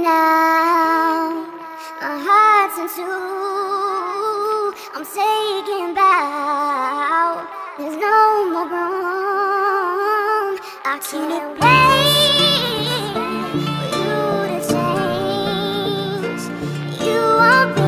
now. My heart's in two. I'm saying bow. There's no more room. I can't wait for you to change. You won't be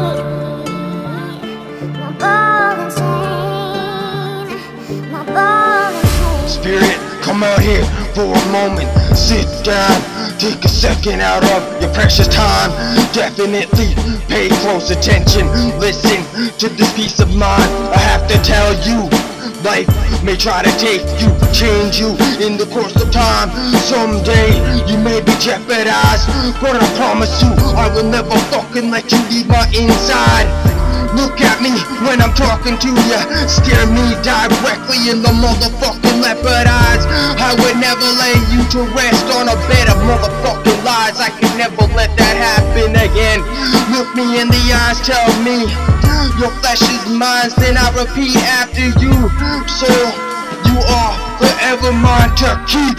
my ball and chain. My ball and chain. Spirit, come out here for a moment. Sit down, take a second out of your precious time. Definitely pay close attention. Listen to this peace of mind. I have to tell you, life may try to take you, change you in the course of time. Someday you may be jeopardized, but I promise you I will never fucking let you leave my inside. Look at me when I'm talking to ya, stare me directly in the motherfucking leopard eyes. I would never lay you to rest on a bed of motherfucking lies. I could never let that happen again. Look me in the eyes, tell me your flesh is mine, then I repeat after you. So you are forever mine to keep.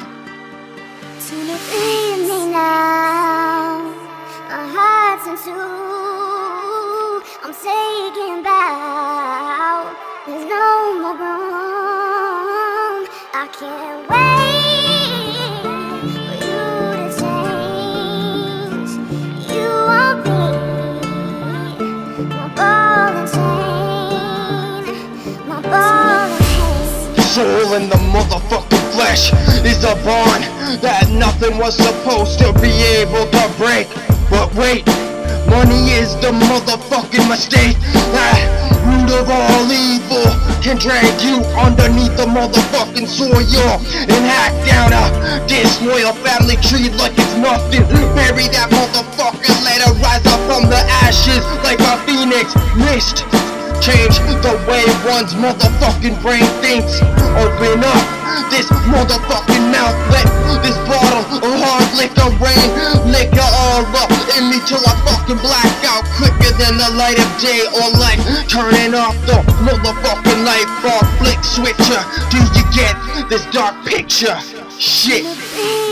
Leave me now. My heart's in two. I'm saying bow. There's no more room. I can't wait for you to change. You won't be my ball and chain. My ball and chain. Soul in the motherfucking flesh is a bond that nothing was supposed to be able to break. But wait, money is the motherfucking mistake. That root of all evil can drag you underneath the motherfucking soil and hack down a disloyal family tree like it's nothing. Bury that motherfucker, let it rise up from the ashes like a phoenix mist. Change the way one's motherfucking brain thinks. Open up this motherfucking mouth, let this bottle of hard liquor rain. Liquor all up in me till I fucking black out quicker than the light of day or light. Turning off the motherfucking light bulb, flick switcher. Do you get this dark picture? Shit.